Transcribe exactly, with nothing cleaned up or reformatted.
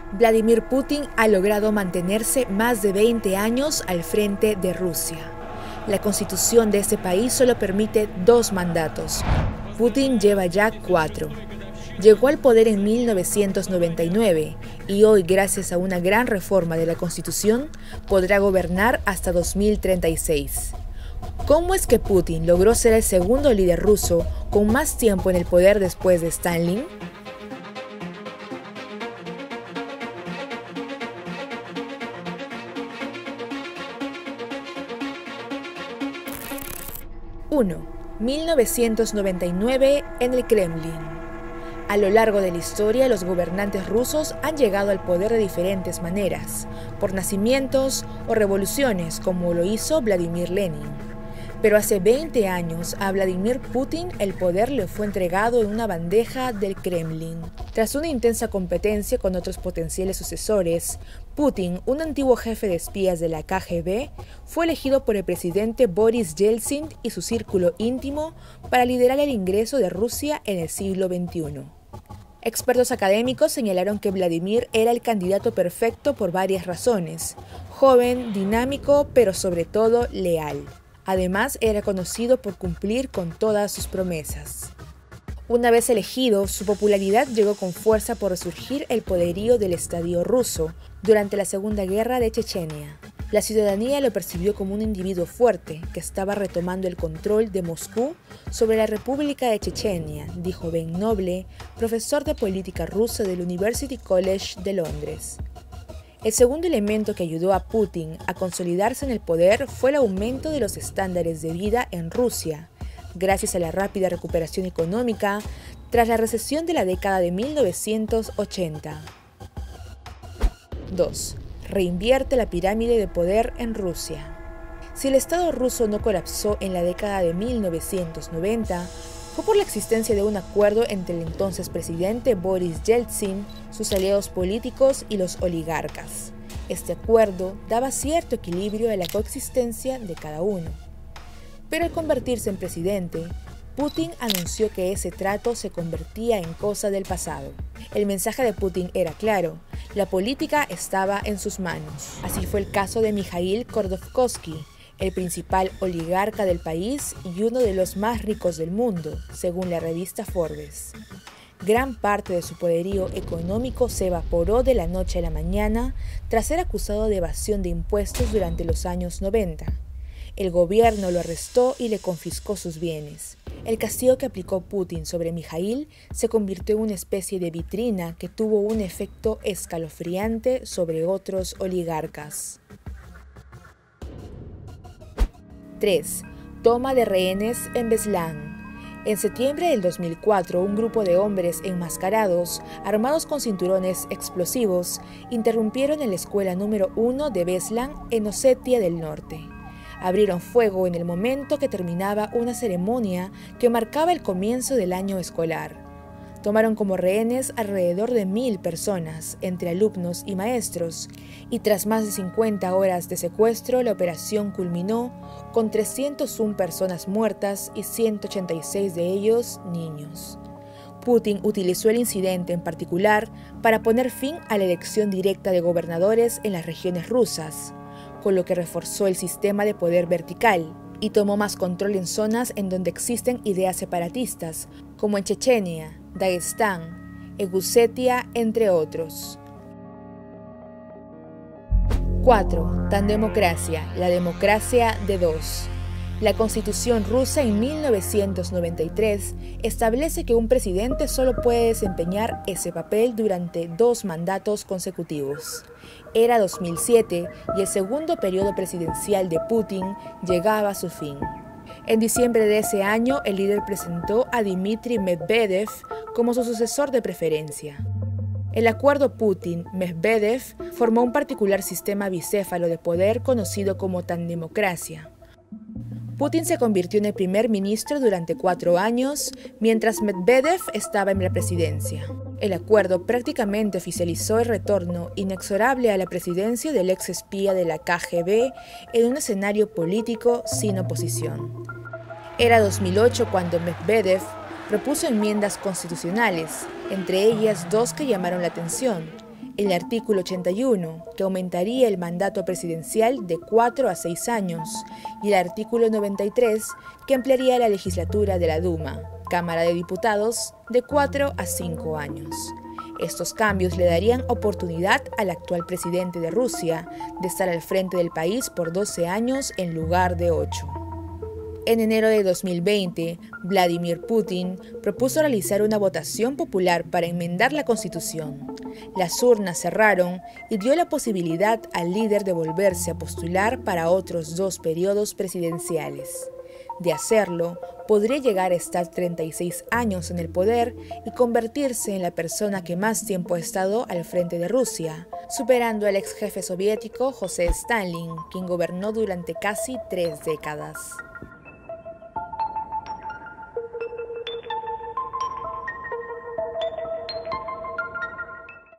Vladimir Putin ha logrado mantenerse más de veinte años al frente de Rusia. La constitución de ese país solo permite dos mandatos. Putin lleva ya cuatro. Llegó al poder en mil novecientos noventa y nueve y hoy, gracias a una gran reforma de la constitución, podrá gobernar hasta dos mil treinta y seis. ¿Cómo es que Putin logró ser el segundo líder ruso con más tiempo en el poder después de Stalin? uno. mil novecientos noventa y nueve en el Kremlin. A lo largo de la historia, los gobernantes rusos han llegado al poder de diferentes maneras, por nacimientos o revoluciones, como lo hizo Vladimir Lenin. Pero hace veinte años a Vladimir Putin el poder le fue entregado en una bandeja del Kremlin. Tras una intensa competencia con otros potenciales sucesores, Putin, un antiguo jefe de espías de la K G B, fue elegido por el presidente Boris Yeltsin y su círculo íntimo para liderar el ingreso de Rusia en el siglo veintiuno. Expertos académicos señalaron que Vladimir era el candidato perfecto por varias razones: joven, dinámico, pero sobre todo leal. Además, era conocido por cumplir con todas sus promesas. Una vez elegido, su popularidad llegó con fuerza por resurgir el poderío del estadio ruso durante la Segunda Guerra de Chechenia. La ciudadanía lo percibió como un individuo fuerte que estaba retomando el control de Moscú sobre la República de Chechenia, dijo Ben Noble, profesor de política rusa del University College de Londres. El segundo elemento que ayudó a Putin a consolidarse en el poder fue el aumento de los estándares de vida en Rusia, gracias a la rápida recuperación económica tras la recesión de la década de mil novecientos ochenta. dos. Reinvierte la pirámide de poder en Rusia. Si el Estado ruso no colapsó en la década de mil novecientos noventa, fue por la existencia de un acuerdo entre el entonces presidente Boris Yeltsin, sus aliados políticos y los oligarcas. Este acuerdo daba cierto equilibrio a la coexistencia de cada uno. Pero al convertirse en presidente, Putin anunció que ese trato se convertía en cosa del pasado. El mensaje de Putin era claro: la política estaba en sus manos. Así fue el caso de Mikhail Khodorkovsky, el principal oligarca del país y uno de los más ricos del mundo, según la revista Forbes. Gran parte de su poderío económico se evaporó de la noche a la mañana tras ser acusado de evasión de impuestos durante los años noventa. El gobierno lo arrestó y le confiscó sus bienes. El castigo que aplicó Putin sobre Mikhail se convirtió en una especie de vitrina que tuvo un efecto escalofriante sobre otros oligarcas. tres. Toma de rehenes en Beslan. En septiembre del dos mil cuatro, un grupo de hombres enmascarados, armados con cinturones explosivos, interrumpieron en la escuela número uno de Beslan, en Osetia del Norte. Abrieron fuego en el momento que terminaba una ceremonia que marcaba el comienzo del año escolar. Tomaron como rehenes alrededor de mil personas, entre alumnos y maestros, y tras más de cincuenta horas de secuestro, la operación culminó con trescientas una personas muertas y ciento ochenta y seis de ellos niños. Putin utilizó el incidente en particular para poner fin a la elección directa de gobernadores en las regiones rusas, con lo que reforzó el sistema de poder vertical y tomó más control en zonas en donde existen ideas separatistas, como en Chechenia, Dagestán, Ingusetia, entre otros. cuatro. Tandemocracia, la democracia de dos. La Constitución rusa en mil novecientos noventa y tres establece que un presidente solo puede desempeñar ese papel durante dos mandatos consecutivos. Era dos mil siete y el segundo periodo presidencial de Putin llegaba a su fin. En diciembre de ese año, el líder presentó a Dmitry Medvedev como su sucesor de preferencia. El acuerdo Putin-Medvedev formó un particular sistema bicéfalo de poder conocido como tandemocracia. Putin se convirtió en el primer ministro durante cuatro años, mientras Medvedev estaba en la presidencia. El acuerdo prácticamente oficializó el retorno inexorable a la presidencia del ex espía de la K G B en un escenario político sin oposición. Era dos mil ocho cuando Medvedev propuso enmiendas constitucionales, entre ellas dos que llamaron la atención: el artículo ochenta y uno, que aumentaría el mandato presidencial de cuatro a seis años, y el artículo noventa y tres, que ampliaría la legislatura de la Duma, Cámara de Diputados, de cuatro a cinco años. Estos cambios le darían oportunidad al actual presidente de Rusia de estar al frente del país por doce años en lugar de ocho. En enero de dos mil veinte, Vladimir Putin propuso realizar una votación popular para enmendar la Constitución. Las urnas cerraron y dio la posibilidad al líder de volverse a postular para otros dos periodos presidenciales. De hacerlo, podría llegar a estar treinta y seis años en el poder y convertirse en la persona que más tiempo ha estado al frente de Rusia, superando al ex jefe soviético José Stalin, quien gobernó durante casi tres décadas.